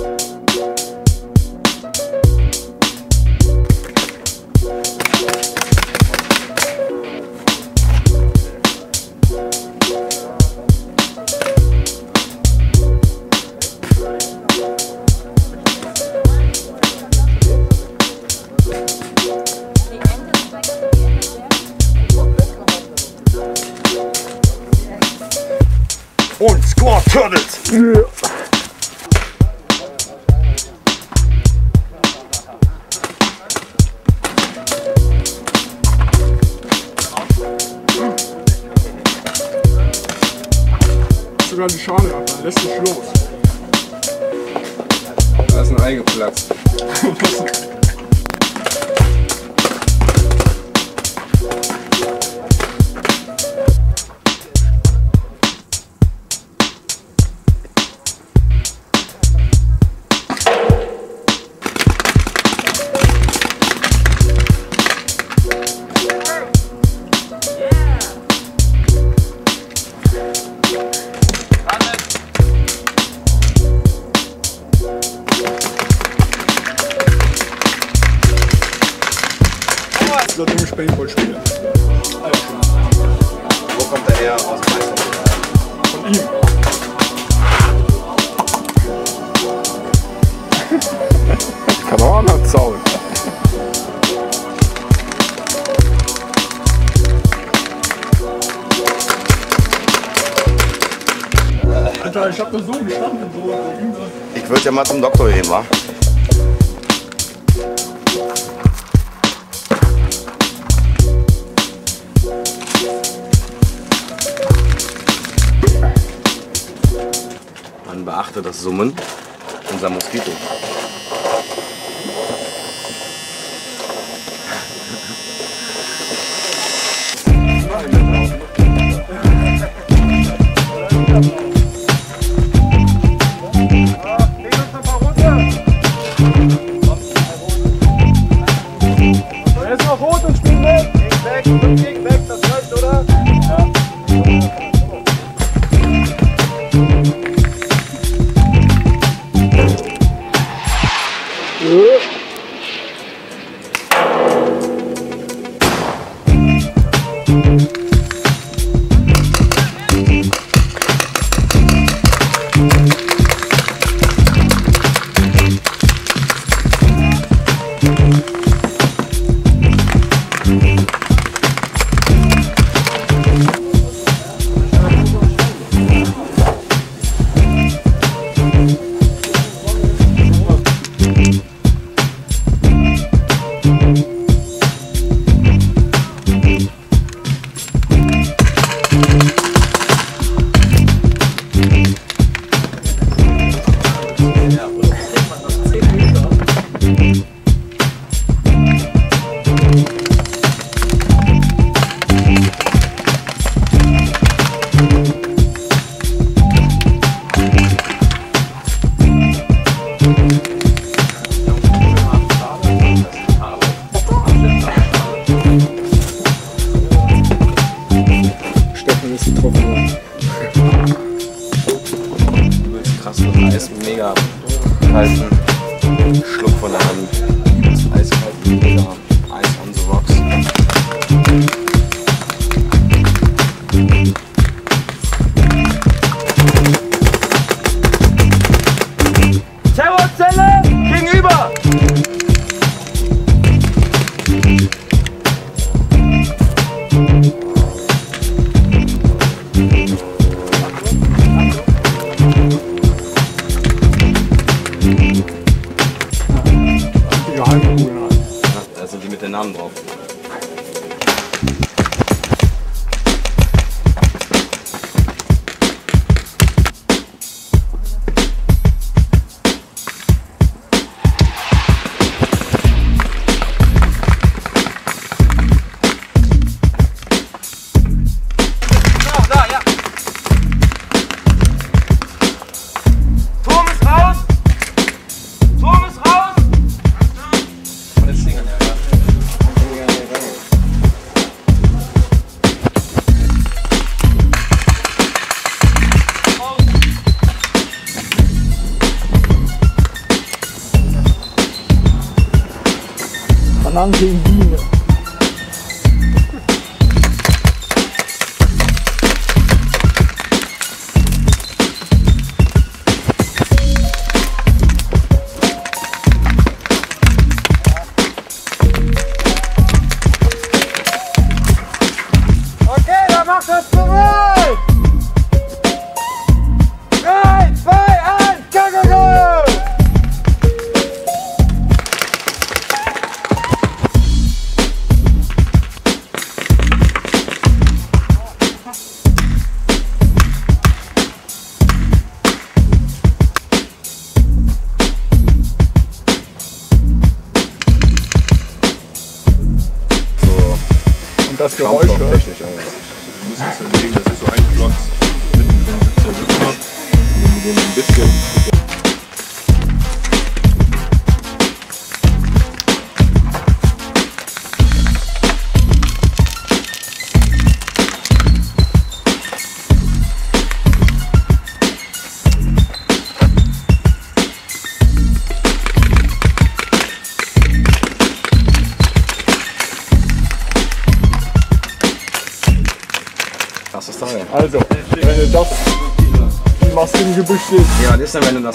Und Squad Turtles! Ja. Sogar die Schale ab, dann lässt mich los. Da ist ein Ei geplatzt. Seitdem ich Paintball spiele. Wo kommt der her? Aus Meister? Von ihm. Kann auch anders zauen. Alter, ich hab da so gestanden. So. Ich würde ja mal zum Doktor gehen, wa? Man beachte das Summen unser Moskito. Jetzt noch rot und spiel weg! Gegen weg, das läuft, oder? Ja. Steffen ist getroffen. Krass, das Eis mega kalten Schluck von der Hand. Das eiskalt, mega Eis on the rocks. Terrorzelle gegenüber! Da sind die mit den Namen drauf. Ananke in Biene. Okay, dann macht das bereit! 3, 2, 1, go, go, go! Und das Geräusch hört. Technisch, Alter. Du musst jetzt überlegen, das ist so ein Klotz. Mittendrin sitzt der Rückknopf. Und wenn du ein bisschen. Krasses Teil. Also, wenn du das, die machst im Gebüsch stehst. Ja, das ist dann, wenn du das.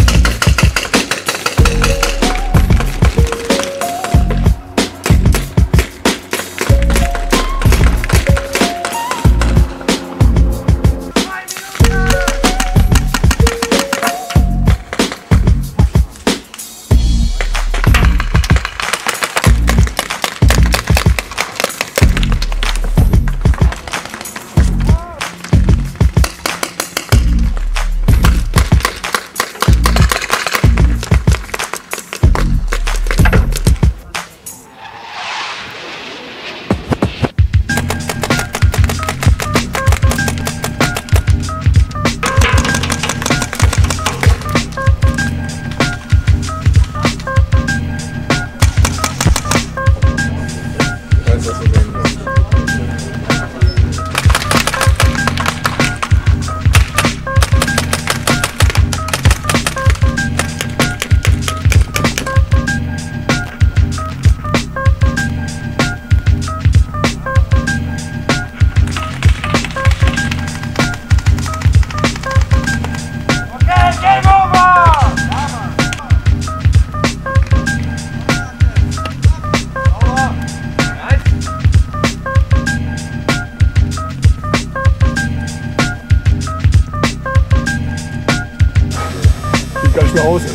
Sieht gar nicht mehr aus.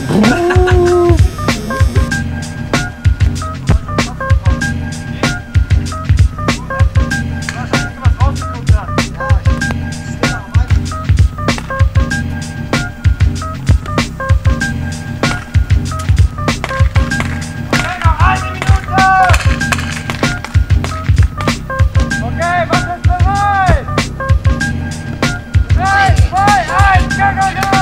Okay, mach das bereit! 3, 2, 1, go, go, go!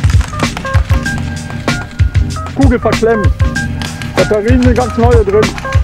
Kugel verklemmt. Batterien sind ganz neue drin.